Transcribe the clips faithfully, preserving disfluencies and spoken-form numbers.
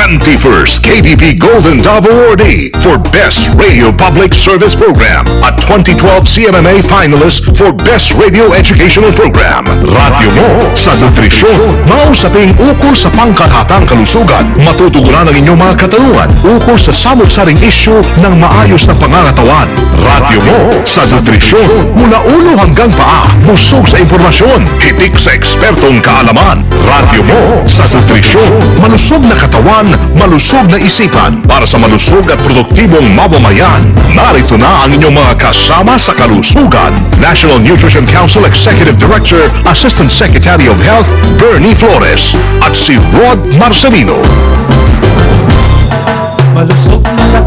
twenty-first K B P Golden Dove Awardee for Best Radio Public Service Program at twenty twelve C M M A finalist for Best Radio Educational Program. Radyo Mo sa Nutrisyon. Mausaping ukol sa pangkathatang kalusugan. Matutugunan ang inyong mga katanungan ukol sa samot-saring issue ng maayos na pangangatawan. Radyo Mo sa Nutrisyon. Mula ulo hanggang paa, busog sa impormasyon, hitik sa ekspertong kaalaman. Radyo Mo sa Nutrisyon. Malusog na katawan, malusog na isipan para sa malusog at produktibong mamamayan. Narito na ang inyong mga kasama sa kalusugan. National Nutrition Council Executive Director, Assistant Secretary of Health, Bernie Flores, at si Rod Marcelino. Malusog na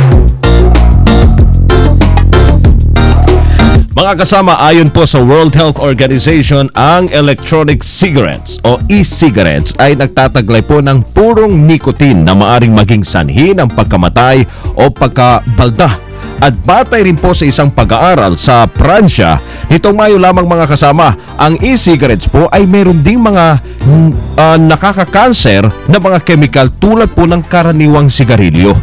Mga kasama, ayon po sa World Health Organization, ang electronic cigarettes o e-cigarettes ay nagtataglay po ng purong nicotine na maaring maging sanhi ng pagkamatay o pagkabalda. At batay rin po sa isang pag-aaral sa Pransya, nitong Mayo lamang mga kasama, ang e-cigarettes po ay meron ding mga uh, nakaka-cancer na mga chemical tulad po ng karaniwang sigarilyo.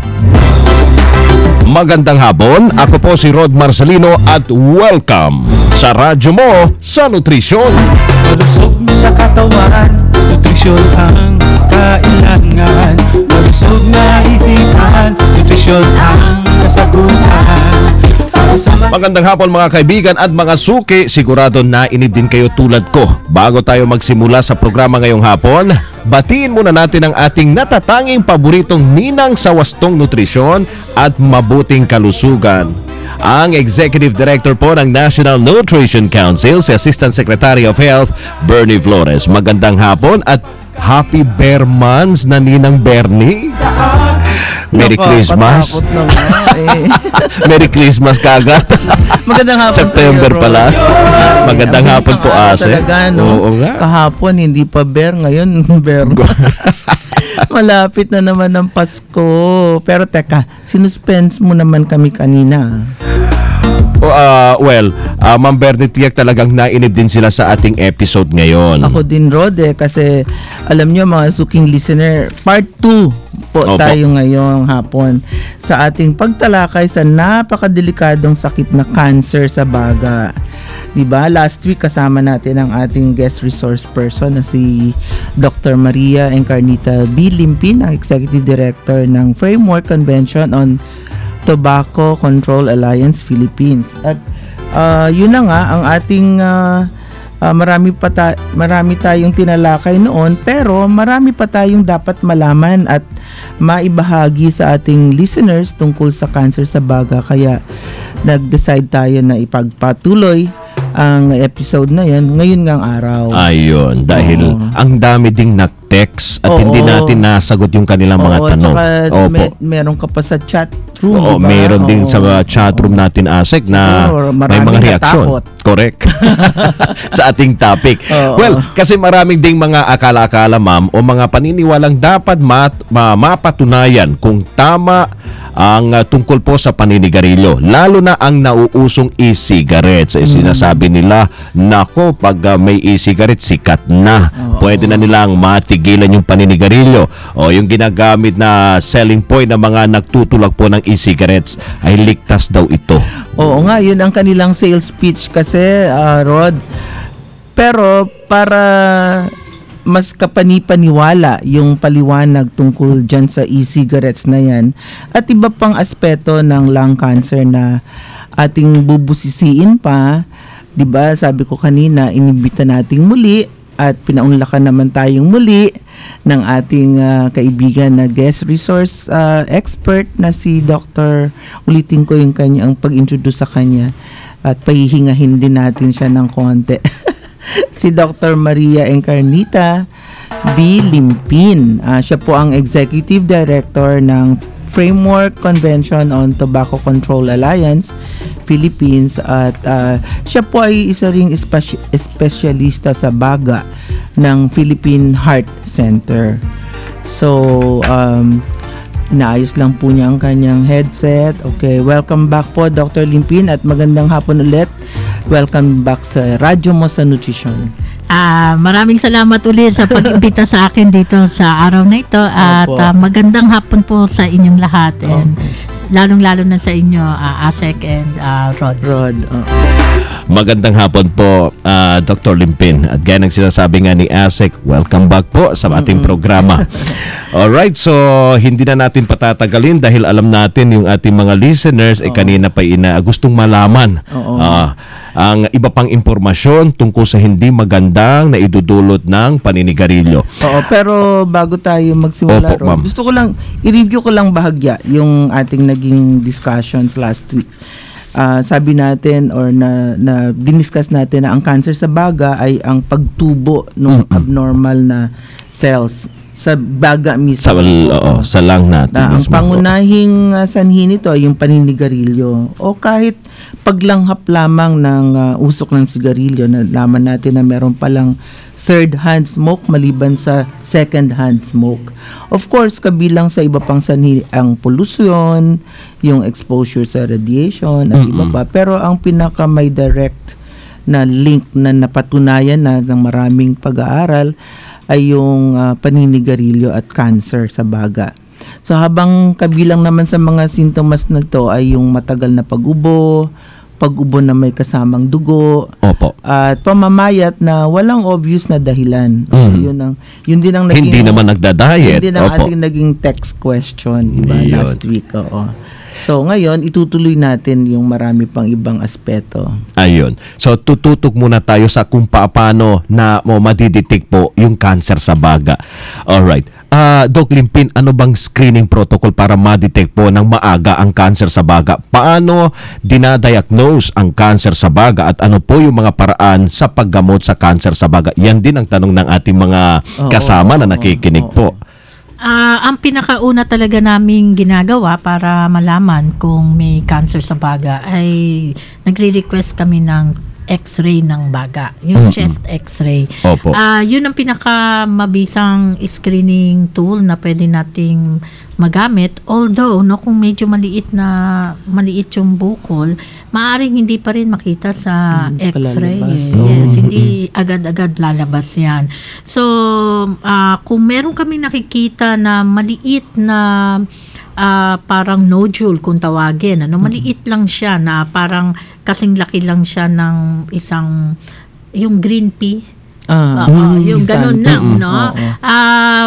Magandang hapon, ako po si Rod Marcelino at welcome sa Radyo Mo sa Nutrisyon. Malusog na katawan, nutrisyon ang kailangan. Malusog na isipan, nutrisyon ang kasagutan. Magandang hapon mga kaibigan at mga suki, sigurado na inid din kayo tulad ko. Bago tayo magsimula sa programa ngayong hapon, batiin muna natin ang ating natatanging paboritong ninang sa wastong nutrisyon at mabuting kalusugan. Ang Executive Director po ng National Nutrition Council, si Assistant Secretary of Health, Bernie Flores. Magandang hapon at Happy Bear Months na Ninang Bernie. Merry Naka, Christmas. Na nga, eh. Merry Christmas kagad. Magandang hapon. September pala. Magandang yeah, hapon po, Ase. Talaga, no? Oo nga. Kahapon hindi pa bear, ngayon bear. Malapit na naman ang Pasko. Pero teka, sinuspense mo naman kami kanina. Oh, uh, well, uh, Ma'am Bernie, tiyak talagang nainib din sila sa ating episode ngayon. Ako din, Rod, eh, kasi alam nyo mga suking listener, part two po Opo. tayo ngayong hapon sa ating pagtalakay sa napakadelikadong sakit na cancer sa baga. Diba? Last week kasama natin ang ating guest resource person na si Doctor Maria Encarnita B. Limpin, ang Executive Director ng Framework Convention on Tobacco Control Alliance Philippines. At uh, yun na nga ang ating uh, uh, marami pa ta- marami tayong tinalakay noon, pero marami pa tayong dapat malaman at maibahagi sa ating listeners tungkol sa cancer sa baga, kaya nag-decide tayo na ipagpatuloy ang episode na yan ngayon ngang araw. Ayun, dahil oh. ang dami ding nag-text at oh, hindi natin nasagot yung kanilang oh, mga tanong. Opo. May, meron ka pa sa chat room. Oo, diba? Meron oh. din sa chat room natin, Asek, na may mga reaksyon. Correct. Sa ating topic. Oh, well, oh. kasi maraming ding mga akala-akala, ma'am, o mga paniniwalang dapat mat- ma- mapatunayan kung tama ang uh, tungkol po sa paninigarilyo, lalo na ang nauusong e-cigarettes. Eh, sinasabi nila, nako, pag uh, may e-cigarette, sikat na. Oh, Pwede oh. na nilang matigilan yung paninigarilyo. O yung ginagamit na selling point ng mga nagtutulak po ng e-cigarettes ay ligtas daw ito. Oo nga, yun ang kanilang sales pitch kasi, uh, Rod. Pero para mas kapanipaniwala yung paliwanag tungkol dyan sa e-cigarettes na yan at iba pang aspeto ng lung cancer na ating bubusisiin pa, diba, sabi ko kanina, inibita nating muli at pinaunlakan naman tayong muli ng ating uh, kaibigan na guest resource uh, expert na si Doctor Ulitin ko yung kanyang pag-introduce sa kanya at pahihingahin din natin siya ng konti. Si Doctor Maria Encarnita B. Limpin. Uh, siya po ang Executive Director ng Framework Convention on Tobacco Control Alliance Philippines at uh, siya po ay isa ring espe- espesyalista sa BAGA ng Philippine Heart Center. So, um, naayos lang po niya ang kanyang headset. Okay, welcome back po Doctor Limpin at magandang hapon ulit. Welcome back sa Radyo Mo sa Nutrisyon. Ah, maraming salamat ulit sa pag-imbita sa akin dito sa araw na ito at Opo. ah, magandang hapon po sa inyong lahat and lalong-lalo na sa inyo, ah, Asek and ah, Rod. Rod. Oh. Magandang hapon po, uh, Doctor Limpin. At gaya ng sinasabi nga ni Asek, welcome back po sa ating mm-hmm. programa. Alright, so hindi na natin patatagalin dahil alam natin yung ating mga listeners ay eh, kanina pa ina gustong malaman uh, ang iba pang impormasyon tungkol sa hindi magandang na idudulot ng paninigarilyo. Oo, pero bago tayo magsimula, Opo, Rod, gusto ko lang, i-review ko lang bahagya yung ating naging discussions last week. Uh, sabi natin or na, na diniscuss natin na ang cancer sa baga ay ang pagtubo ng mm-hmm. abnormal na cells sa baga mismo. Sa, oo, sa lung natin na, mismo. Ang pangunahing uh, sanhi nito ay yung paninigarilyo o kahit paglanghap lamang ng uh, usok ng sigarilyo na laman natin na meron palang third hand smoke maliban sa second hand smoke. Of course, kabilang sa iba pang sanhi ang pollution, yung exposure sa radiation at mm-hmm. iba pa. Pero ang pinaka may direct na link na napatunayan na ng maraming pag-aaral ay yung uh, paninigarilyo at cancer sa baga. So habang kabilang naman sa mga sintomas na to ay yung matagal na pag-ubo, pag-ubo na may kasamang dugo. Opo. At pamamayat na walang obvious na dahilan. Mm. Yun ang yun din ang naging, hindi naman nagda-diet. Hindi ang Opo. ating naging text question, diba, Yun. last week. Oo. So ngayon itutuloy natin yung marami pang ibang aspeto. Ayun. So tututok muna tayo sa kung paano na mo madidetect po yung cancer sa baga. Alright. Uh, Doc Limpin, ano bang screening protocol para ma-detect po ng maaga ang cancer sa baga? Paano dinadiagnose ang cancer sa baga at ano po yung mga paraan sa paggamot sa cancer sa baga? Yan din ang tanong ng ating mga kasama oh, na nakikinig oh, oh, oh. po. Uh, ang pinakauna talaga naming ginagawa para malaman kung may cancer sa baga ay nagre-request kami ng X-ray ng baga, yung mm-hmm. chest X-ray. Opo. Uh, yun ang pinakamabisang screening tool na pwede nating magamit. Although, no, kung medyo maliit na maliit yung bukol, maaaring hindi pa rin makita sa hmm, X-ray. Eh. Oh. Yes, hindi agad-agad lalabas yan. So, uh, kung meron kami nakikita na maliit na Uh, parang nodule kung tawagin, ano, maliit lang siya na parang kasing laki lang siya ng isang yung green pea. Ah, uh, uh, yung ganun lang, no? Uh, uh,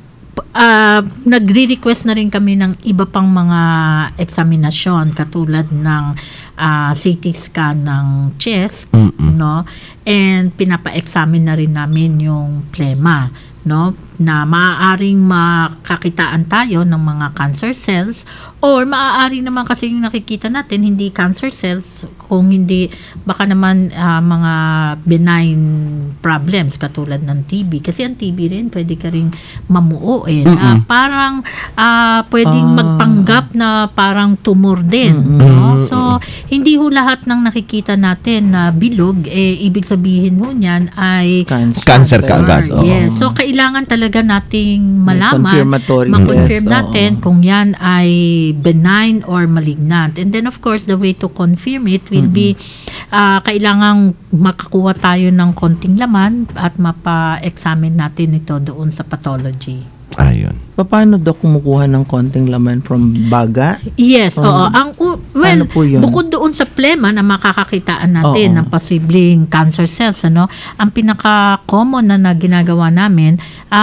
uh, nagre-request na rin kami ng iba pang mga eksaminasyon katulad ng uh, C T scan ng chest, mm-mm. no? And pinapa-examine na rin namin yung plema, no, na maaaring makakitaan tayo ng mga cancer cells or maaari naman kasi yung nakikita natin hindi cancer cells kung hindi baka naman uh, mga benign problems katulad ng T B kasi ang T B rin pwede ka rin mamuo eh na parang uh, pwedeng uh, magpanggap na parang tumor din, mm-hmm. no? So hindi ho lahat ng nakikita natin na bilog eh ibig sabihin ho niyan ay cancer, cancer kaagad. Yes. So kailangan talaga nating malaman, ma-confirm test, natin oh. kung yan ay benign or malignant. And then of course, the way to confirm it will mm-hmm. be uh, kailangang makakuha tayo ng konting laman at mapa-examine natin ito doon sa pathology. Ayun. Paano daw kumukuha ng konting laman from baga? Yes, um, oo. Ang uh, well, ano bukod doon sa plema na makakakitaan natin oo. ng posibleng cancer cells, ano, ang pinaka-common na, na ginagawa namin,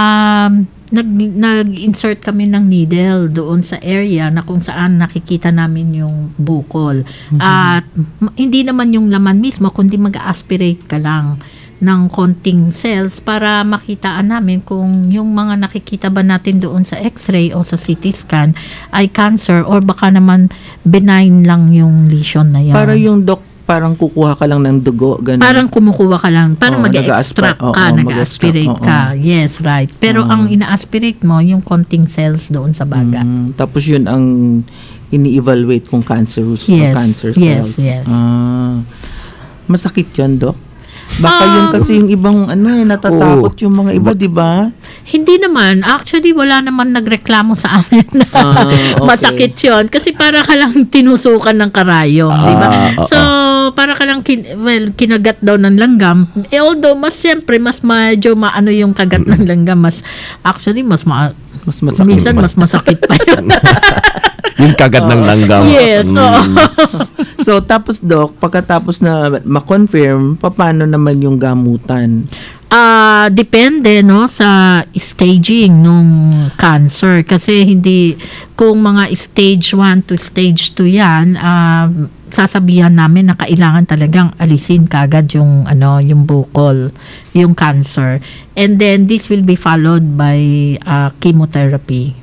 um, nag, nag-insert kami ng needle doon sa area na kung saan nakikita namin yung bukol. Mm-hmm. At hindi naman yung laman mismo, kundi mag-aspirate ka lang ng konting cells para makitaan namin kung yung mga nakikita ba natin doon sa X-ray o sa C T scan ay cancer or baka naman benign lang yung lesion na yan. Para yung doc, parang kukuha ka lang ng dugo, ganun. Parang kumukuha ka lang, parang oh, mag-extract ka, oh, nag-aspirate oh, ka. Oh. Yes, right. Pero oh. ang ina-aspirate mo, yung konting cells doon sa baga. Mm, tapos yun ang ini-evaluate kung cancerous yes, o cancer Yes, cells. yes. Ah, masakit yun, doc? Baka um, yung kasi yung ibang ano eh, natatakot oh, yung mga iba, di ba? Hindi naman. Actually, wala naman nagreklamo sa amin na uh, okay. masakit yun. Kasi para ka lang tinusukan ng karayom, uh, di ba? Uh, so, para ka lang, kin, well, kinagat daw ng langgam. Eh, although, mas siyempre, mas medyo maano yung kagat ng langgam. Mas, actually, mas ma... Mas masakit. Minsan, mas masakit pa yun. Yung kagat ng langgam. Yes, Mm. oo. So, tapos, Doc, pagkatapos na ma-confirm, paano naman yung gamutan? Ah, depende no sa staging nung cancer kasi hindi kung mga stage one to stage two yan, ah, sasabihan namin na kailangan talagang alisin kagad yung ano yung bukol, yung cancer. And then this will be followed by ah, chemotherapy.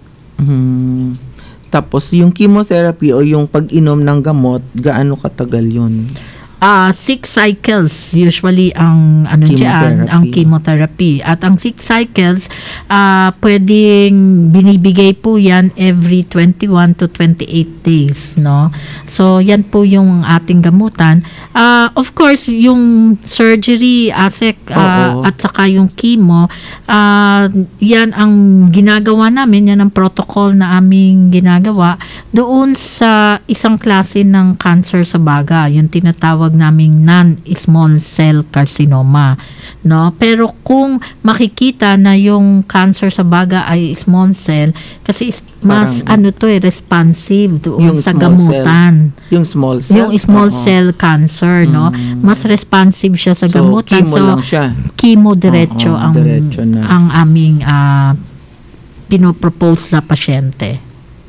Hmm. Tapos, yung chemotherapy o yung pag-inom ng gamot, gaano katagal yun? Ah, six cycles usually ang ano diyan, Chemotherapy. ang chemotherapy. At ang six cycles ah pwedeng binibigay po yan every twenty-one to twenty-eight days, no? So yan po yung ating gamutan. Ah of course, yung surgery, ASEC ah, Oo. at saka yung chemo, ah yan ang ginagawa namin, yan ang protocol na aming ginagawa doon sa isang klase ng cancer sa baga, yung tinatawag naming non-small cell carcinoma, no? Pero kung makikita na yung cancer sa baga ay small cell, kasi is- mas Parang- ano to eh, responsive doon Yung sa small gamutan. Yung small cell? Yung small Oo. cell cancer, no? Mm. Mas responsive siya sa So, gamutan. chemo So, lang siya. chemo diretso Oo, ang diretso na. ang aming ah, pinopropose sa pasyente.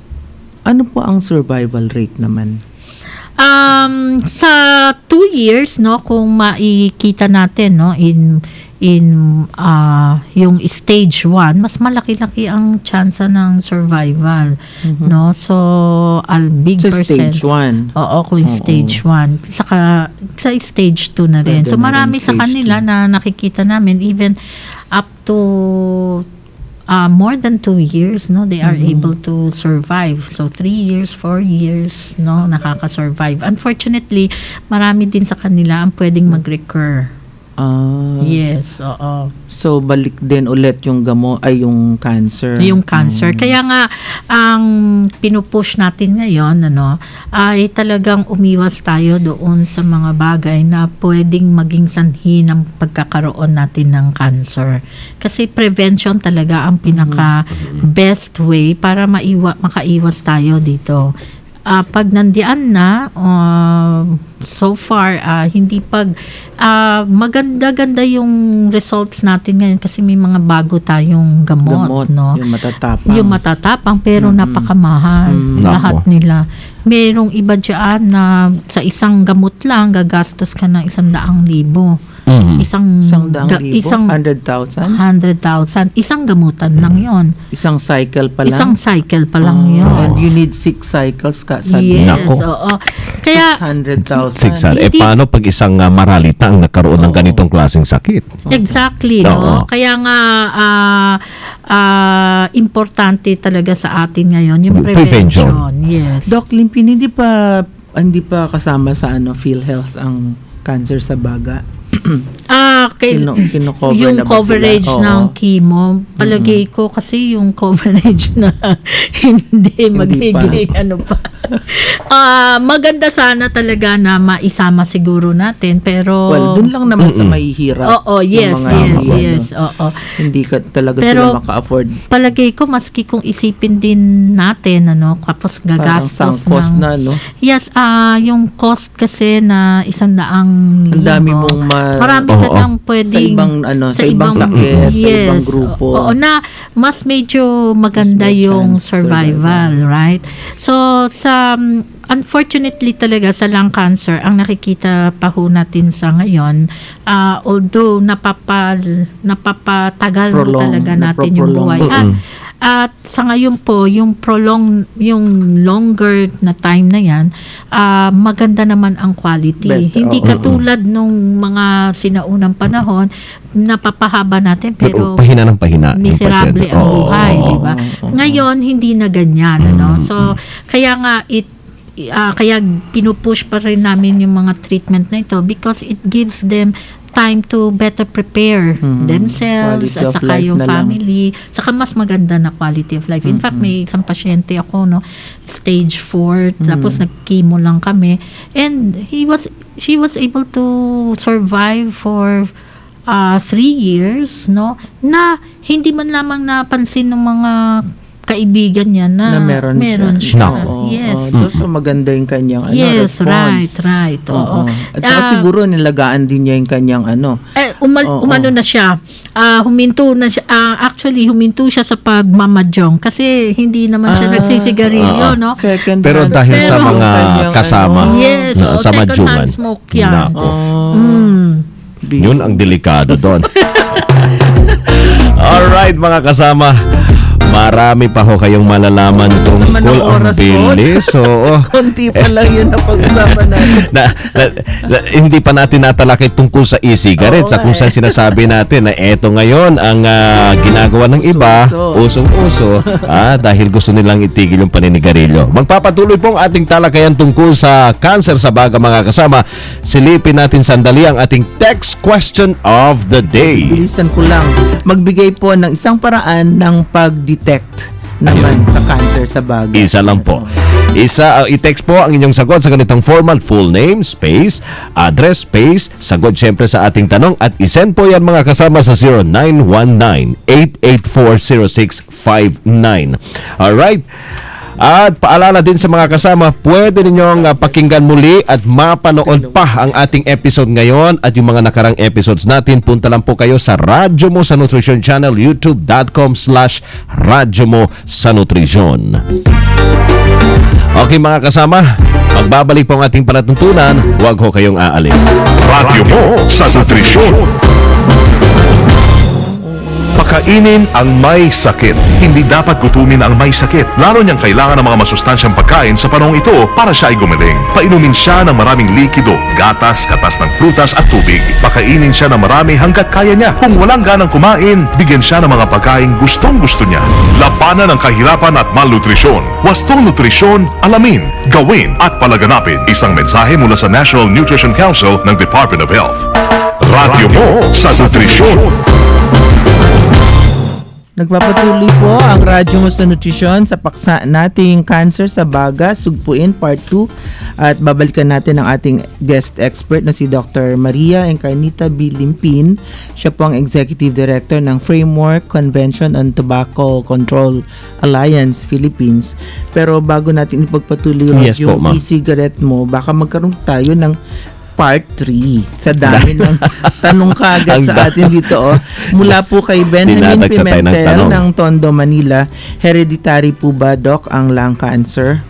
Ano po ang survival rate naman? Um, sa two years, no, kung makikita natin, no, in in uh, yung stage one, mas malaki-laki ang tsansa ng survival, no? So, al big Sa percent. stage one. Oo, kung Oo. stage one. Saka sa stage two na rin. Pwede So, na rin marami sa stage kanila two. na nakikita namin, even up to uh, more than two years, no, they are Mm-hmm. able to survive. So, three years, four years, no, nakaka-survive. Unfortunately, marami din sa kanila ang pwedeng mag-recur. Ah, Yes, oo. so, balik din ulit yung gamo, ay yung cancer. Yung cancer. Mm. Kaya nga, ang pinupush natin ngayon, ano, ay talagang umiwas tayo doon sa mga bagay na pwedeng maging sanhi ng pagkakaroon natin ng cancer. Kasi prevention talaga ang pinaka best way para maiwa, makaiwas tayo dito. Ah, pag nandiyan na, uh, so far, ah, hindi pag ah, maganda-ganda yung results natin ngayon kasi may mga bago tayong gamot, Gamot, no? yung matatapang. Yung matatapang pero Mm-mm. napakamahal Mm. lahat Nako. nila. Merong iba dyan na sa isang gamot lang gagastos ka ng isang daang libo. Mm. Isang Isang daang ga- libo? isang one hundred thousand? hundred thousand. Isang gamutan lang yon. Isang cycle pa lang? Isang cycle pa lang Ah, yun. And you need six cycles ka. Sabi. Yes, Nako. oo. Kaya, six hundred thousand. six hundred. Eh, Hindi- paano pag isang uh, maralita ang nagkaroon ng Oo. ganitong klaseng sakit? exactly, Oo. no? Kaya nga, ah, ah, importante talaga sa atin ngayon yung Yung prevention. prevention. Yes. Doc Limpin, hindi pa hindi pa kasama sa ano PhilHealth ang cancer sa baga? Ah, kay, Kino- kino-cover yung na ba coverage sila? Oo. ng chemo, palagay ko kasi yung coverage na hindi magiging ano pa. Ah, maganda sana talaga na maisama siguro natin, pero Well, dun lang naman sa Mm-mm. mahihirap. Oo, yung yes, mga yes, hindi, yes. ano, Oo. Hindi ka talaga Pero- sila maka-afford. Palagay ko maski kung isipin din natin ano, tapos Parang gagastos sunk cost ng na, no? Yes, ah yung cost kasi na isang daang Ang dami libo. mong ma- Marami Oo. ka nang sa pwedeng ibang ano, sa, ibang sakit, sa yes, ibang grupo. Oo, na mas medyo maganda Mas may yung chance survival, survival. right? So sa um, unfortunately talaga sa lung cancer, ang nakikita pa ho natin sa ngayon, ah, although napapal, napapatagal ho Prolong, talaga natin yung naproprolong. buhay. At, at sa ngayon po, yung prolong, yung longer na time na yan, ah, maganda naman ang quality. Better, Hindi oo. katulad nung mga sinaunang panahon, napapahaba natin pero pahina ng pahina. yung miserable pasyente. ang Oo, buhay, oo, di ba? oo, oo. Ngayon, hindi na ganyan, Mm, ano? So, kaya nga, it ah, kaya pinupush pa rin namin yung mga treatment na ito because it gives them time to better prepare Mhm. themselves Quality at of saka life yung na lang. family. Saka mas maganda na quality of life. In fact, may isang pasyente ako, no, stage four, tapos nag-chemo lang kami. And he was she was able to survive for uh, three years, no? Na hindi man lamang napansin ng mga kaibigan niya na, na meron, meron siya. siya. Oo, Yes. oo. So maganda yung kanyang ano, Yes, response. right, right. Oo. Oo. At saka Ah, siguro nilagaan din niya yung kanyang ano. Eh, umal, Oo. umano na siya. Ah, huminto na siya. Ah, actually, huminto siya sa pagmamadyong kasi hindi naman siya Ah, nagsisigarilyo, oo. no? Second Pero hand. dahil sa Pero- mga Kanyang kasama ano, Yes, na, oo, sa second madyuman. hand smoke yan. Nako. Oh, Mm. Yun ang delikado doon. Alright mga kasama, marami pa ho kayong malalaman naman tungkol ang ang oras ko. bilis. Oo. konti pa lang yun na pag-usapan natin. na, na, na, hindi pa natin natalakay tungkol sa e-cigarettes Oo sa kung nga saan sinasabi natin na eto ngayon ang ah, ginagawa ng iba, Uso-uso. usong-uso, ah, dahil gusto nilang itigil yung paninigarilyo. Magpapatuloy pong ating talakayan tungkol sa cancer sa baga mga kasama. Silipin natin sandali ang ating text question of the day. Bilisan ko lang. Magbigay po ng isang paraan ng pag-detect naman sa cancer sa baga. Isa lang po. Isa, uh, i-text po ang inyong sagot sa ganitong format: full name, space, address, space, sagot syempre sa ating tanong, at isend po yan mga kasama sa zero nine one nine, eight eight four, zero six five nine. Alright? At paalala din sa mga kasama, pwede ninyong uh, pakinggan muli at mapanood pa ang ating episode ngayon at yung mga nakarang episodes natin. Punta lang po kayo sa Radyo Mo sa Nutrisyon channel, youtube.com slash Radyo Mo sa Nutrisyon. Okay mga kasama, magbabalik po ang ating palatuntunan. Huwag ho kayong aalis. Radyo Mo sa Nutrisyon. Pakainin ang may sakit. Hindi dapat gutumin ang may sakit. Lalo niyang kailangan ng mga masustansyang pagkain sa panahong ito para siya ay gumaling. Painumin siya ng maraming likido, gatas, katas ng prutas at tubig. Pakainin siya ng marami hanggat kaya niya. Kung walang ganang kumain, bigyan siya ng mga pagkain gustong gusto niya. Labanan ang kahirapan at malnutrisyon. Wastong nutrisyon, alamin, gawin at palaganapin. Isang mensahe mula sa National Nutrition Council ng Department of Health. Radyo Mo sa Nutrisyon. Nagpapatuloy po ang Radyo Mo sa Nutrisyon sa paksa nating Cancer sa Baga, Sugpuin Part two, at babalikan natin ang ating guest expert na si Doctor Maria Encarnita B. Limpin. Siya po ang Executive Director ng Framework Convention on Tobacco Control Alliance Philippines. Pero bago natin ipagpatuloy Yes po, yung ma'am. e-cigarette mo, baka magkaroon tayo ng Part three. Sa dami ng tanong kaagad Ang sa da- atin dito. Oh. Mula po kay Benjamin Dinadagsa tayo ng Pimentel tanong. ng Tondo, Manila. Hereditary po ba, Doc, ang lung cancer?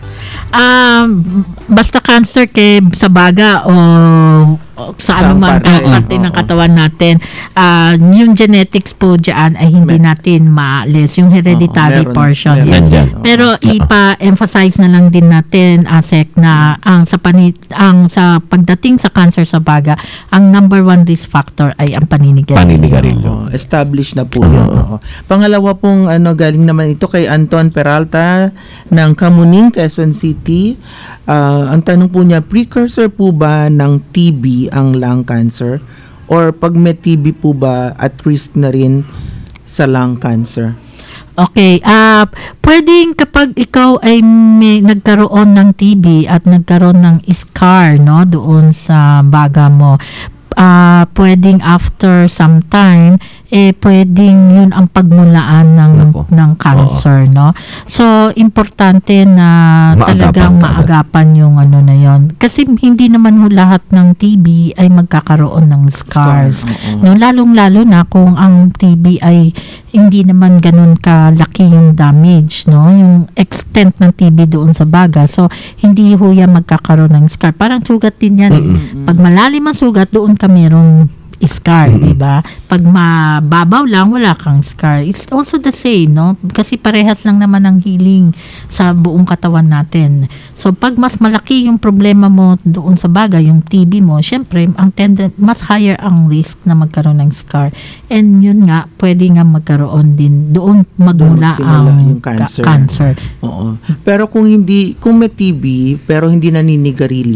Um, basta cancer kay sa baga o, o sa Sa ano man parte, parte, parte ng oo. katawan natin, ah, yung genetics po diyan ay hindi natin maalis, yung hereditary Oo, meron- portion. meron. Yes. Nandyan. Pero ipa-emphasize na lang din natin, Asek, na ang sa panit ang sa pagdating sa cancer sa baga, ang number one risk factor ay ang paninigarilyo. Paninigarilyo. Oo, established na po yun. Oo. Pangalawa pong ano, galing naman ito kay Anton Peralta ng Kamuning, Quezon City. Ah, ang tanong po niya, precursor po ba ng T B ang lung cancer? Or pag may T B po ba at risk na rin sa lung cancer? Okay, ah pwedeng kapag ikaw ay may nagkaroon ng T B at nagkaroon ng scar, no, doon sa baga mo, ah pwedeng after some time, eh pwedeng yun ang pagmulaan ng Nako. ng cancer, no. So importante na Maagapan talagang ka agad. maagapan yung ano na yon. Kasi hindi naman ho lahat ng T B ay magkakaroon ng scars. Scar, oo. No, lalong-lalo na kung ang T B ay hindi naman ganun kalaki yung damage, no? Yung extent ng T B doon sa baga. So, hindi ho yan magkakaroon ng scar. Parang sugat din yan. eh. Pag malalim ang sugat, doon ka merong scar, di ba? Pag mababaw lang, wala kang scar. It's also the same, no? Kasi parehas lang naman ang healing sa buong katawan natin. So, pag mas malaki yung problema mo doon sa baga, yung T B mo, syempre, ang tenden- mas higher ang risk na magkaroon ng scar. And yun nga, pwede nga magkaroon din, doon magmula Doon simula ang yung cancer. ca- cancer. Oo. Pero kung hindi, kung may T B pero hindi naninigarilyo,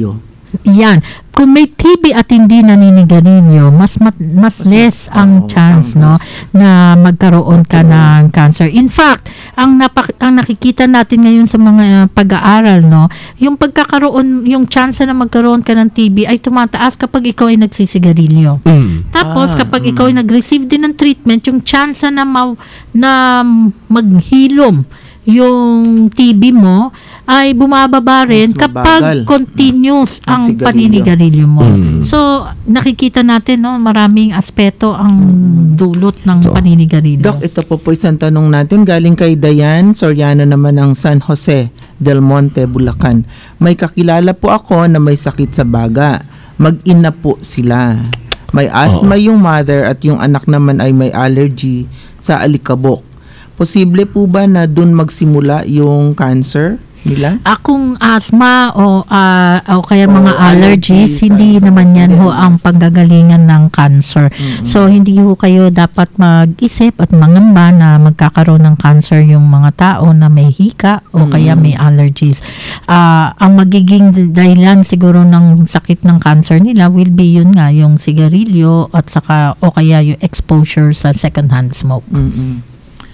Yan. Kung may T B at hindi naninigarilyo, mas mat, mas less ang chance, no, na magkaroon ka ng cancer. In fact, ang napak, ang nakikita natin ngayon sa mga pag-aaral, no, yung pagkakaroon, yung chance na magkaroon ka ng T B ay tumataas kapag ikaw ay nagsisigarilyo. Mm. Tapos ah, kapag mm. ikaw ay nag-receive din ng treatment, yung chance na ma, na maghilom yung T B mo ay bumababa rin kapag continuous mm. ang paninigarilyo mo. Mm. So, nakikita natin, no, maraming aspeto ang dulot ng so, paninigarilyo. Doc, ito po po isang tanong natin. Galing kay Dayan Soriano naman ng San Jose del Monte, Bulacan. May kakilala po ako na may sakit sa baga. Mag-ina po sila. May asthma oh. yung mother at yung anak naman ay may allergy sa alikabok. Posible po ba na dun magsimula yung cancer nila? Akong asthma o uh, o kaya mga oh, allergies, allergies, hindi uh, naman yan yeah. ho ang panggagalingan ng cancer. Mm-hmm. So, hindi ho kayo dapat mag-isip at mangamba na magkakaroon ng cancer yung mga tao na may hika o mm-hmm. kaya may allergies. Uh, ang magiging dahilan siguro ng sakit ng cancer nila will be yun nga, yung sigarilyo at saka o kaya yung exposure sa second-hand smoke. Mm-hmm.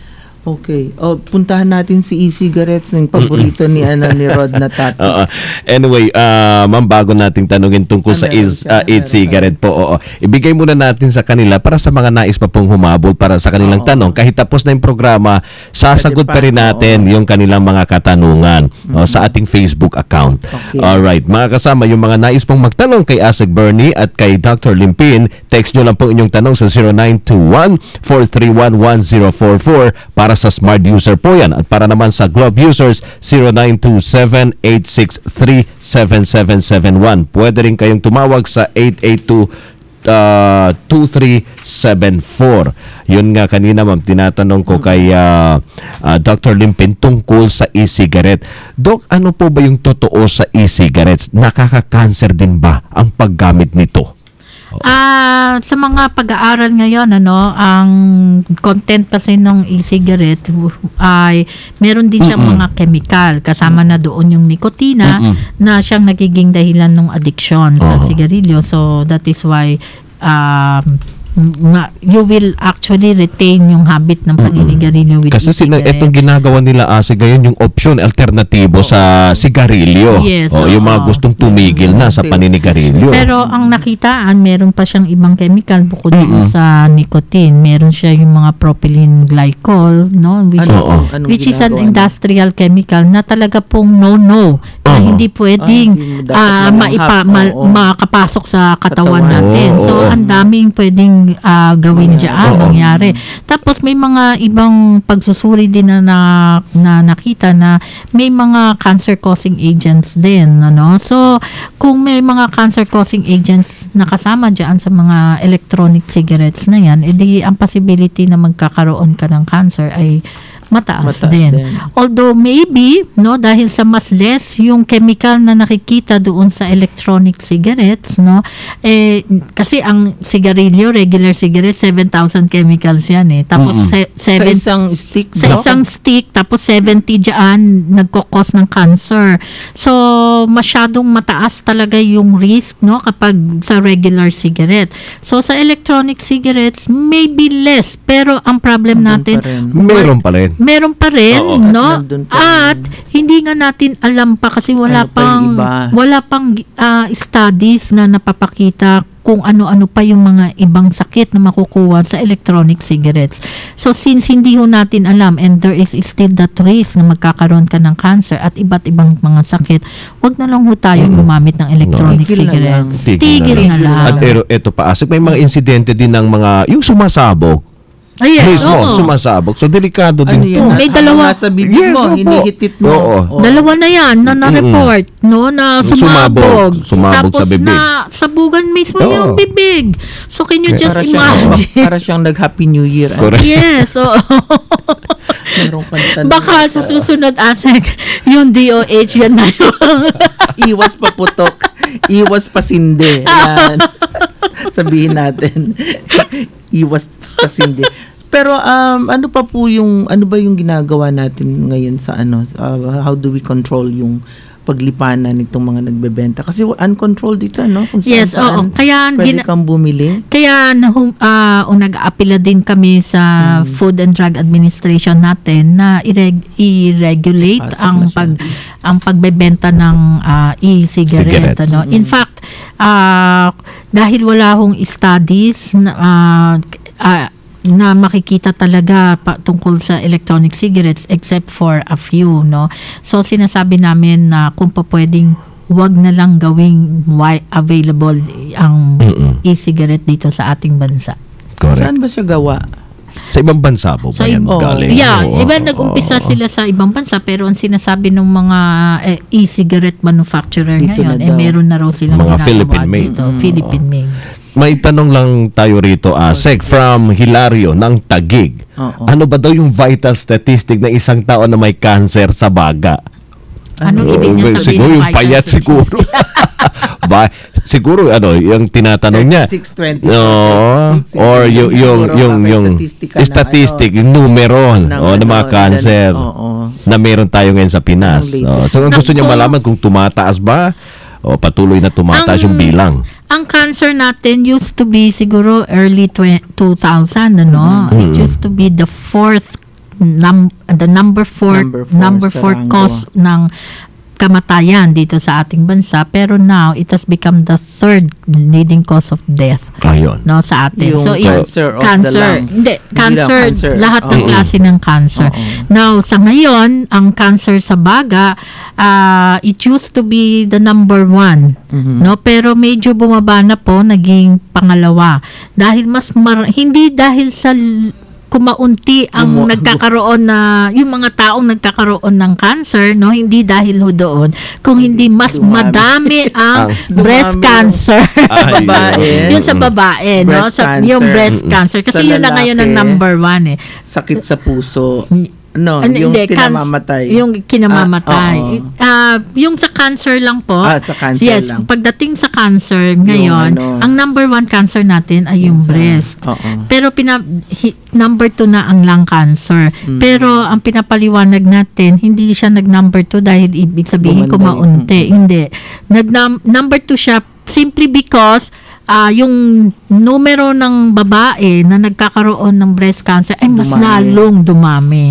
Okay. O, puntahan natin si e-cigarettes, yung paborito ni ano ni Rod na topic. Uh, anyway, uh, ma'am, bago nating tanungin tungkol ano, sa is, uh, e-cigarette po, oo. Ibigay muna natin sa kanila para sa mga nais pa pong humabol para sa kanilang oo. tanong. Kahit tapos na yung programa, sasagot pa rin natin oo. yung kanilang mga katanungan mm-hmm. o, sa ating Facebook account. Okay. Alright. Mga kasama, yung mga nais pong magtanong kay Asek Bernie at kay Doctor Limpin, text nyo lang po inyong tanong sa zero nine two one, four three one, one zero four four para sa smart user po yan. At para naman sa Globe users, zero nine two seven, eight six three, seven seven seven one. Pwede rin kayong tumawag sa eight eight two, two three seven four. Yun nga kanina, ma'am, tinatanong ko kay uh, uh, Doctor Limpin tungkol sa e-cigarette. Doc, ano po ba yung totoo sa e-cigarettes? Nakaka-cancer din ba ang paggamit nito? Ah, uh, sa mga pag-aaral ngayon, ano, ang content kasi ng e-cigarette ay meron din siyang mm-mm. mga chemical kasama na doon yung nikotina mm-mm. na siyang nagiging dahilan ng addiction sa uh-huh. sigarilyo. So that is why um Ma, you will actually retain yung habit ng paninigarilyo with kasi sila, itong ginagawa nila asi gayon yung option alternatibo oh. sa sigarilyo yes, o oh, yung mga gustong tumigil mm-hmm. na sa paninigarilyo. Pero ang nakitaan, meron pa siyang ibang chemical bukod mm-hmm. sa nicotine. Meron siya yung mga propylene glycol, no, which ano, is, oh, oh. which is an industrial chemical na talaga pong no-no na uh-huh. hindi pwedeng ah, uh, maipa, ma, oh, oh. makapasok sa katawan, katawan. natin. Oh, so, oh. ang daming pwedeng Uh, gawin dyan, nangyari. Tapos may mga ibang pagsusuri din na, na, na nakita na may mga cancer-causing agents din. Ano? So, kung may mga cancer-causing agents na kasama dyan sa mga electronic cigarettes na yan, edi ang possibility na magkakaroon ka ng cancer ay mataas, mataas din. din. Although maybe, no, dahil sa mas less yung chemical na nakikita doon sa electronic cigarettes, no, eh, kasi ang sigarilyo, regular cigarette, seven thousand chemicals yan eh. Tapos, mm-hmm. se- seven, sa isang stick, sa no? isang stick, tapos seventy dyan, nagkukos ng cancer. So, masyadong mataas talaga yung risk, no, kapag sa regular cigarette. So, sa electronic cigarettes, maybe less, pero ang problem natin, meron pa rin. Meron pa rin, oo, no? At, at hindi nga natin alam pa kasi wala ano pang wala pang uh, studies na napapakita kung ano-ano pa yung mga ibang sakit na makukuha sa electronic cigarettes. So since hindi ho natin alam and there is still that risk na magkakaroon ka ng cancer at iba't ibang mga sakit, wag na lang ho tayong mm. gumamit ng electronic no. cigarettes. Tigil, Tigil na, na lang. At pero ito pa, asik may mga insidente din ng mga yung sumasabog. Ay, yes, mismo, oo. sumasabog. So, delikado din ano to. May dalawa. Nasa bibig yes, mo, hinihitit mo. Oo. Oo. Dalawa na yan na na-report, no, na sumabog. Sumabog, sumabog tapos sa bibig. na sabugan mismo oo. yung bibig. So, can you just para imagine? Siyang, para siyang nag-Happy New Year. Correct. Yes, oo. Baka sa susunod, Asek, yung D O H yan na yun. Iwas paputok. Iwas pasinde. Yan. Sabihin natin. Iwas pasinde. Pero um ano pa po yung ano ba yung ginagawa natin ngayon sa ano uh, how do we control yung paglipanan nitong mga nagbebenta kasi uncontrolled dito, no? Kung saan, Yes, oo. saan Kaya pwede gina- kang bumili. Kaya nahum, uh, nag-aapila din kami sa hmm. Food and Drug Administration natin na ireg- i-regulate Pasok ang pag ang pagbebenta ng uh, e-cigarette. Cigarette. Ano? In fact, uh, dahil wala hong studies na uh, uh, na makikita talaga pa, tungkol sa electronic cigarettes except for a few, no? So sinasabi namin na kung pa pwedeng wag na lang gawing wi- available ang Mm-mm. e-cigarette dito sa ating bansa. Correct. Saan ba siya gawa? Sa ibang bansa po ba Sa yan ib- galing? Yeah, Oo, iba oo, nag-umpisa oo. sila sa ibang bansa pero ang sinasabi ng mga eh, e-cigarette manufacturer Dito ngayon, na eh daw. meron na raw silang Mga ginagawa Philippine-made. dito, Mm, Philippine made. May tanong lang tayo rito, Asek, from Hilario ng Taguig. Oo. Ano ba daw yung vital statistic ng isang tao na may cancer sa baga? Anong ibig niya Oh, sabihin? siguro ng yung vital payat statistic? siguro. ba, siguro ano, yung tinatanong niya. thirty-six, twenty, No, thirty-six, or yung yung siguro yung may yung statistika ng statistic, ano, yung numero ng o ng mga ano, cancer oo. na meron tayo ngayon sa Pinas. Ang Oh, latest. so kung gusto niya Naku. malaman kung tumataas ba o patuloy na tumataas yung Ang- bilang. Ang cancer natin used to be siguro early tw- two thousand, ano? Mm-hmm. It used to be the fourth num- the number four Number four number sa four rango. cause ng kamatayan dito sa ating bansa, pero now it has become the third leading cause of death, Ayun. no, sa atin. Yung it- cancer of the cancer, lungs. hindi, Hindi cancer, lang cancer. lahat ng Oo. klase ng cancer. Oo. Now, sa ngayon, ang cancer sa baga, ah, it used to be the number one, Mhm. no, pero medyo bumaba na po, naging pangalawa. Dahil mas mar- hindi dahil sa l- kumaunti ang Gumo- nagkakaroon na yung mga taong nagkakaroon ng cancer, no, hindi dahil ho doon, kung hindi mas Dumami. madami ang Ang- breast Dumami. cancer. Ay, Babae. yun. Yun sa babae, no? Breast Sa, yung cancer. breast cancer. Kasi Sa yun na ngayon ang lalaki. number one eh. Sakit sa puso. No, Ano, yung hindi, cans- kinamamatay. yung kinamamatay. Ah, oo. Ah, yung sa cancer lang po. Ah, sa cancer yes, lang. pagdating sa cancer ngayon, ano, ang number one cancer natin ay yung sa- breast. Oo. Pero pina, hi- number two na ang lung cancer. Mm. Pero ang pinapaliwanag natin, hindi siya nag number two dahil ibig sabihin Gumanda kumaunti. Hindi. Nag number two siya simply because ah yung numero ng babae na nagkakaroon ng breast cancer ay mas Dumami. lalong dumami.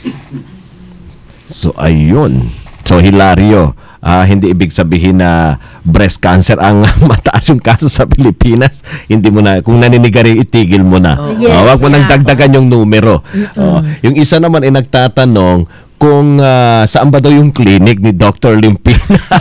So ayun. So Hilario, ah, hindi ibig sabihin na breast cancer ang mataas yung kaso sa Pilipinas. Hindi mo na, kung naninigari, itigil mo na. Oh. Yes, Ah, wag mo nang yeah. dagdagan yung numero. Oh, yung isa naman ay nagtatanong kung ah, saan ba daw yung clinic ni Doctor Limpin.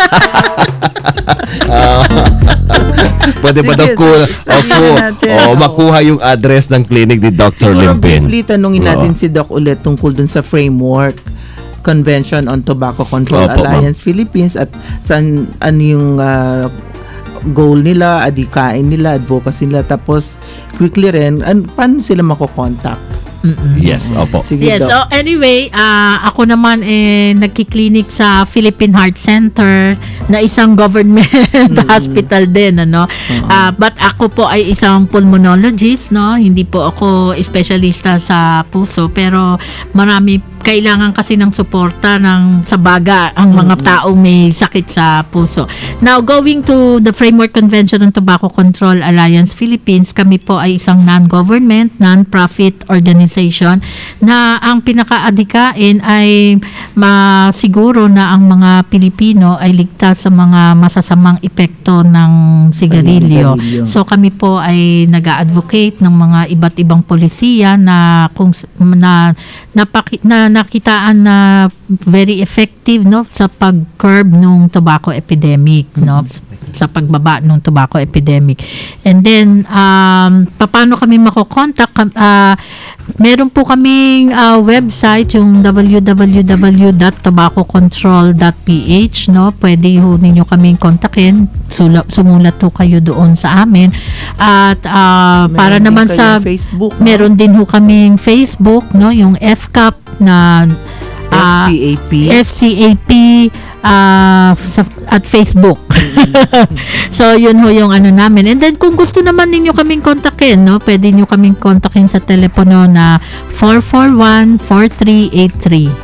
Ah, pwede ba daw Sige, ko, sabihin natin. o makuha yung address ng clinic ni Doctor Siguro Limpin? briefly, tanungin natin Oo. si Doc ulit tungkol dun sa framework Convention on Tobacco Control Opo, ma'am. Alliance Philippines at saan ano yung ah, goal nila, adikain nila, advocacy nila, tapos quickly rin, an, paano sila makokontakt? Mm-mm. Yes, opo. Sige, Yes, Doc. so anyway, ah, ako naman eh nagki-clinic sa Philippine Heart Center na isang government hospital din, ano. Ah, but ako po ay isang pulmonologist, no. Hindi po ako espesyalista sa puso, pero marami kailangan kasi ng suporta ng sa baga ang mga taong may sakit sa puso. Now, going to the Framework Convention on Tobacco Control Alliance Philippines, kami po ay isang non-government, non-profit organization na ang pinaka-adikain ay masiguro na ang mga Pilipino ay ligtas sa mga masasamang epekto ng sigarilyo. Sigarilyo. So kami po ay nag-advocate ng mga iba't ibang polisiya na kung s- na napaki, na nakitaan na very effective, no, sa pag-curb nung tobacco epidemic, no, sa pagbaba nung tobacco epidemic. And then um paano kami makokontak? Uh, meron po kaming uh, website, yung w w w dot tobacco control dot p h, no. Pwede ho ninyo kaming kontakin. Sula, sumulat ho kayo doon sa amin. At uh, Meron para din naman sa kayong Facebook, no? meron din ho kaming Facebook, no, yung F C A P na ah, F C A P. F C A P ah, sa, at Facebook. So yun ho yung ano namin. And then kung gusto naman ninyo kaming kontakin, no, pwede niyo kaming kontakin sa telepono na four four one, four three eight three.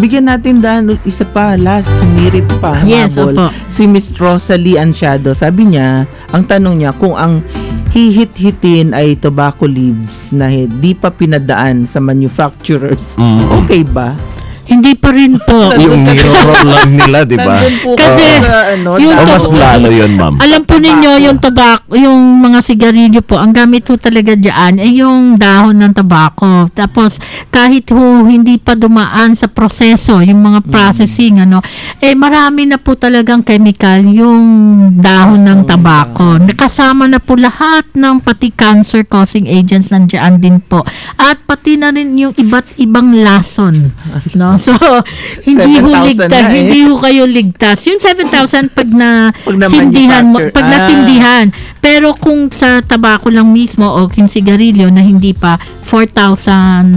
Bigyan natin dahil isa pa, last, humirit pa, Yes, habol. opo. Si Miss Rosalie Ansiado, sabi niya, ang tanong niya, kung ang hihit-hitin ay tobacco leaves na di pa pinadaan sa manufacturers, Mm. okay ba? Hindi pa rin po. Yung niro-roll lang nila, di ba? Nandun po Kasi, sa, ano, yung O dapat- mas lalo yun, ma'am. Alam po ninyo, yung tabak, yung mga sigarilyo po, ang gamit po talaga dyan ay yung dahon ng tabako. Tapos, kahit ho hindi pa dumaan sa proseso, yung mga processing, ano, eh marami na po talagang chemical yung dahon ng tabako. Nakasama na po lahat ng pati cancer-causing agents nandiyan din po. At pati na rin yung iba't ibang lason. No? So, hindi ho seven thousand ligtas, na eh. hindi ho kayo ligtas. Yung seven thousand pag na Pag na sindihan mo, manufacture. pag Ah. nasindihan. Pero kung sa tabako lang mismo o yung sigarilyo na hindi pa, four thousand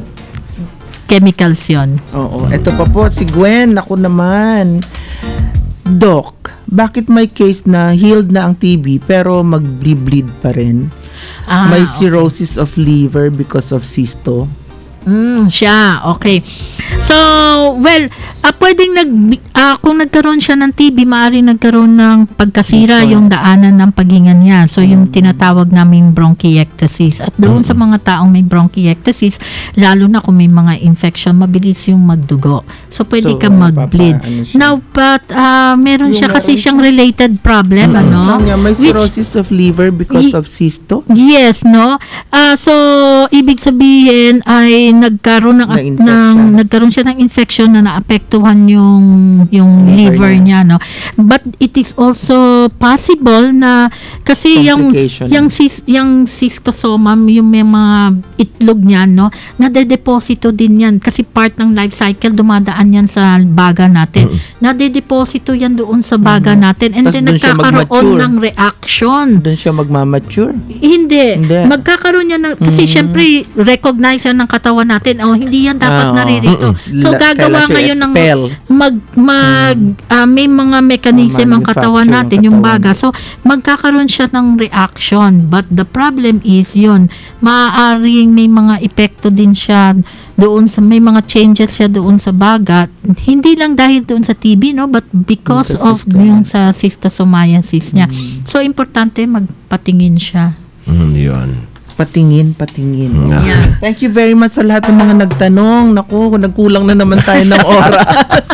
chemicals yun. Oo, eto pa po, si Gwen, ako naman. Doc, bakit may case na healed na ang T B pero mag-bleed pa rin? Ah, may okay. cirrhosis of liver because of cysto. Mm, siya, okay. So, well, ah, pwedeng nag, ah, kung nagkaroon siya ng T B, maaaring nagkaroon ng pagkasira Okay. yung daanan ng paghinga niya. So, yung tinatawag namin bronchiectasis. At doon sa mga taong may bronchiectasis, lalo na kung may mga infection, mabilis yung magdugo. So, pwede So, ka mag-bleed. papa- ano siya? Now, but ah, meron Yung siya kasi meron- siyang related problem, ano? Ano niya, may Which- cirrhosis of liver because Ye- of cysto? Yes, no? Ah, so ibig sabihin ay nagkaroon ng, Na-infect ng siya. nagkaroon siya ng infection na naapektuhan yung yung Liver liver niya, no? But it is also possible na kasi yung Complication. yung cis, yung schistosoma, yung may mga itlog niya, no? Nade-deposito din yan kasi part ng life cycle dumadaan yan sa baga natin. Nade-deposito yan doon sa baga natin and Tas then doon siya nagkakaroon mag-mature. ng reaction. Doon siya magmamature. Hindi. Hindi. Magkakaroon yan ng, kasi syempre, recognize yan ng katawan natin, oh, hindi yan dapat Ah, oo. naririto. So, La- gagawa kailan siya ngayon ng, expel. mag, mag, ah, may mga mechanism Ah, ang katawan manufacture natin, ng yung katawan. baga. So, magkakaroon siya ng reaction. But the problem is yun, maaaring may mga epekto din siya doon sa, may mga changes siya doon sa baga. Hindi lang dahil doon sa T B, no? But because Yung sa of cysto. yung sa schistosomiasis niya. So, importante magpatingin siya. Mm, yun. Patingin, patingin. Mm. Yeah. Thank you very much sa lahat ng mga nagtanong. Naku, nagkulang na naman tayo ng oras.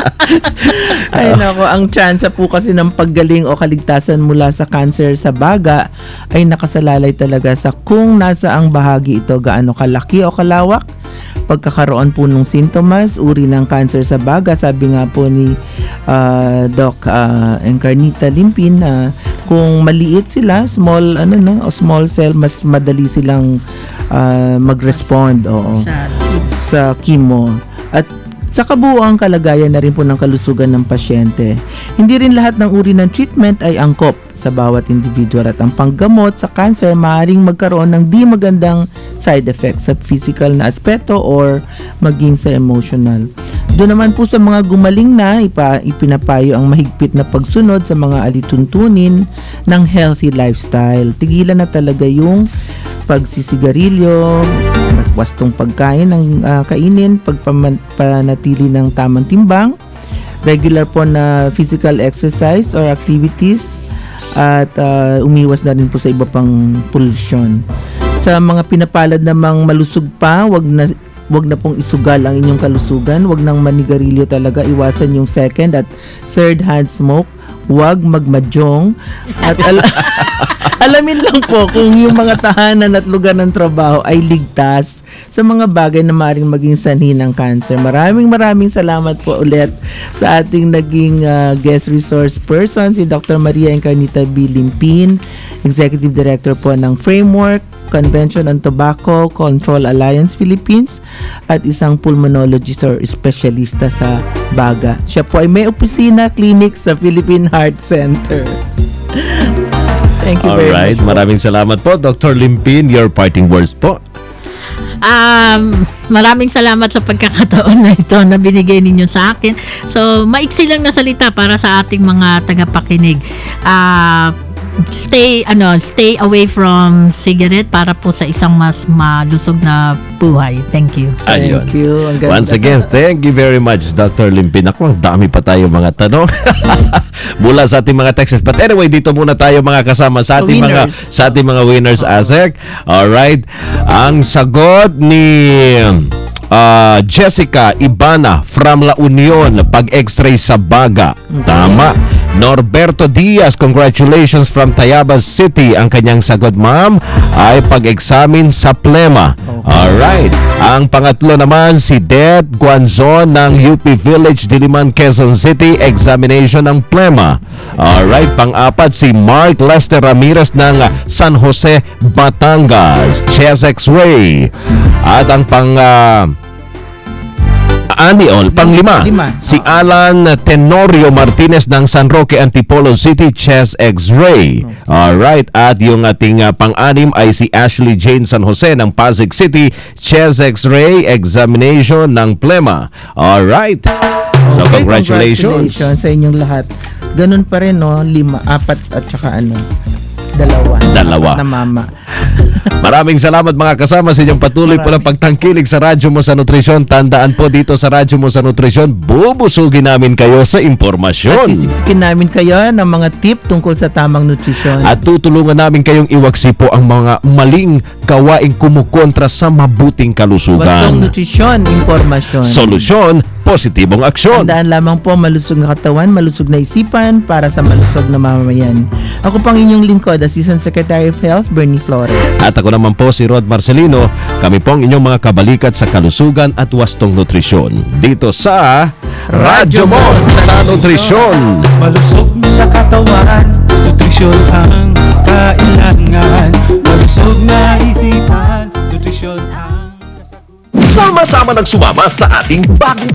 Ay nako, ang tsansa po kasi ng paggaling o kaligtasan mula sa cancer sa baga ay nakasalalay talaga sa kung nasa ang bahagi ito, gaano kalaki o kalawak. Pagkakaroon po ng sintomas, uri ng cancer sa baga, sabi nga po ni uh, Doc uh, Encarnita Limpin na kung maliit sila, small ano no, o small cell, mas madali silang uh, mag-respond oo, Sa- sa chemo. At sa kabuuang kalagayan na rin po ng kalusugan ng pasyente. Hindi rin lahat ng uri ng treatment ay angkop sa bawat individual at ang panggamot sa cancer maaaring magkaroon ng di magandang side effects sa physical na aspeto or maging sa emotional. Doon naman po sa mga gumaling na, ipa, ipinapayo ang mahigpit na pagsunod sa mga alituntunin ng healthy lifestyle. Tigilan na talaga yung pagsisigarilyo, wastong pagkain ng uh, kainin, pagpanatili ng tamang timbang, regular po na physical exercise or activities, at uh, umiwas na rin po sa iba pang pollution. Sa mga pinapalad namang malusog pa, wag na wag na pong isugal ang inyong kalusugan, wag nang manigarilyo talaga, iwasan yung second at third hand smoke, wag magmadyong, at al- alamin lang po kung yung mga tahanan at lugar ng trabaho ay ligtas sa mga bagay na maaaring maging sanhi ng cancer. Maraming maraming salamat po ulit sa ating naging uh, guest resource person, si Doctor Maria Encarnita B. Limpin, Executive Director po ng Framework Convention on Tobacco Control Alliance Philippines at isang pulmonologist or espesyalista sa BAGA. Siya po ay may opisina, clinic sa Philippine Heart Center. Thank you very Alright, much. maraming salamat po, Doctor Limpin. Your parting words po. Um, maraming salamat sa pagkakataon na ito na binigay ninyo sa akin. So, maiksi lang na salita para sa ating mga tagapakinig. Ah, stay ano stay away from cigarette para po sa isang mas malusog na buhay. Thank you. Ayun. Thank you. Ang ganda. Once again, thank you very much, Doctor Limpin. Ako, ang dami pa tayo mga tanong mula sa ating mga texts. But anyway, dito muna tayo mga kasama sa ating mga Winners. sa ating mga winners, Asek. Alright. Ang sagot ni uh, Jessica Ibana from La Union, pag-x-ray sa BAGA. Tama. Norberto Diaz, congratulations from Tayabas City. Ang kanyang sagot, ma'am, ay pag-examine sa plema. Alright. Ang pangatlo naman, si Deb Guanzon ng U P Village, Diliman, Quezon City, examination ng plema. Alright. Pang-apat, si Mark Lester Ramirez ng San Jose, Batangas, chest x-ray. At ang pang... Uh, Ani all, panglima, Lima. si Alan Tenorio Martinez ng San Roque, Antipolo City, chest x-ray. Alright, at yung ating uh, pang-anim ay si Ashley Jane San Jose ng Pasig City, chest x-ray, examination ng plema. Alright, so Okay, congratulations. congratulations sa inyong lahat. Ganun pa rin, no? Lima, apat at saka ano, dalawa. Dalawa. Apat na mama. Maraming salamat mga kasama sa inyong patuloy po ng pagtangkilig sa Radyo Mo sa Nutrisyon. Tandaan po dito sa Radyo Mo sa Nutrisyon, bubusugin namin kayo sa At impormasyon. sisisikin namin kayo ng mga tip tungkol sa tamang nutrisyon. At tutulungan namin kayong iwaksi po ang mga maling gawaing kumukontra sa mabuting Bastong kalusugan. nutrisyon, informasyon. Solusyon, positibong aksyon. Tandaan lamang po, malusog na katawan, malusog na isipan para sa malusog na mamamayan. Ako pang inyong lingkod, Assistant Secretary of Health, Bernie Flores. At ako naman po si Rod Marcelino. Kami po ang inyong mga kabalikat sa kalusugan at wastong nutrisyon. Dito sa Radyo Mo sa Nutrisyon. Malusog na katawan, nutrisyon ang kailangan. Malusog na isipan, nutrisyon ang Sama-sama ng sumama sa ating bagong